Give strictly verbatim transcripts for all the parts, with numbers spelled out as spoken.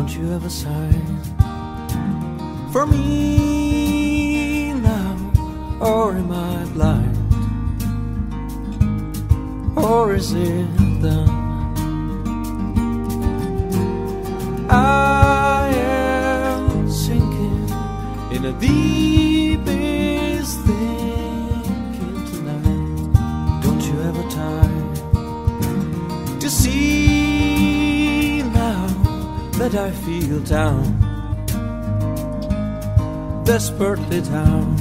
Don't you have a sign for me now? Or am I blind? Or is it done? I am sinking in a deepest thinking tonight. Don't you have a time to see now that I feel down, desperately down?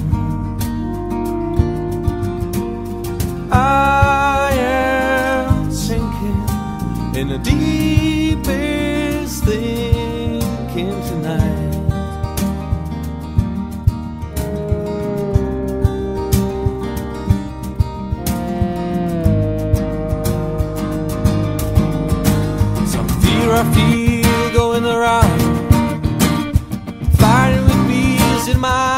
I am sinking in a deepest thinking tonight. Some fear I feel going around, fighting with bees in my